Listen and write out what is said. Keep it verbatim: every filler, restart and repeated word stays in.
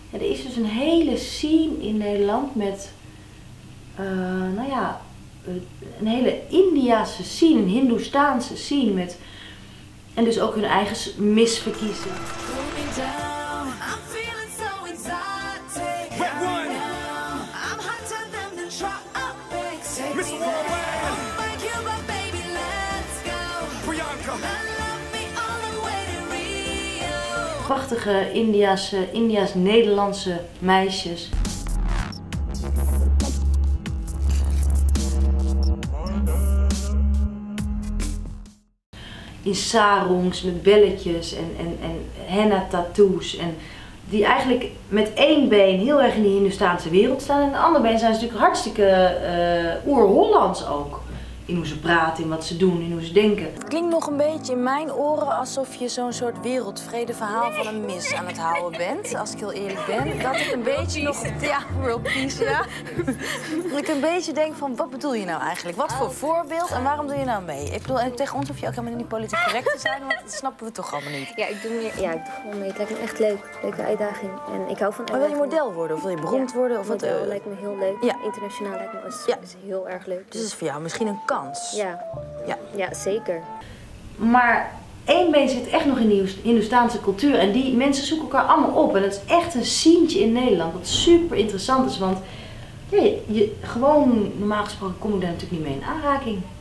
Ja, er is dus een hele scene in Nederland met, uh, nou ja, een hele Indiase scene, een Hindoestaanse scene met, en dus ook hun eigen misverkiezen. Prachtige Indiase, Indiaas-Nederlandse meisjes. In sarongs met belletjes en, en, en henna tattoos. En die eigenlijk met één been heel erg in de Hindoestaanse wereld staan. En de andere been zijn ze natuurlijk hartstikke uh, oer-Hollands ook. In hoe ze praten, in wat ze doen, in hoe ze denken. Het klinkt nog een beetje in mijn oren alsof je zo'n soort wereldvrede verhaal van een mis aan het houden bent. Als ik heel eerlijk ben. Dat ik een beetje nog... Ja, world peace, ja. Dat ik een beetje denk van, wat bedoel je nou eigenlijk? Wat voor voorbeeld en waarom doe je nou mee? Ik bedoel, tegen ons hoef je ook helemaal niet politiek correct te zijn, want dat snappen we toch allemaal niet. Ja, ik doe, meer, ja, ik doe gewoon mee. Het lijkt me echt leuk. Leuke uitdaging. En ik hou van Maar wil je model worden of wil je beroemd ja, worden? Of model wat, uh... lijkt me heel leuk. Ja. Internationaal lijkt me als, ja. is heel erg leuk. Dus het is voor jou misschien een kans. Ja. Ja. Ja, zeker. Maar één been zit echt nog in de Hindoestaanse cultuur en die mensen zoeken elkaar allemaal op. En dat is echt een scientje in Nederland, wat super interessant is, want ja, je, gewoon normaal gesproken kom ik daar natuurlijk niet mee in aanraking.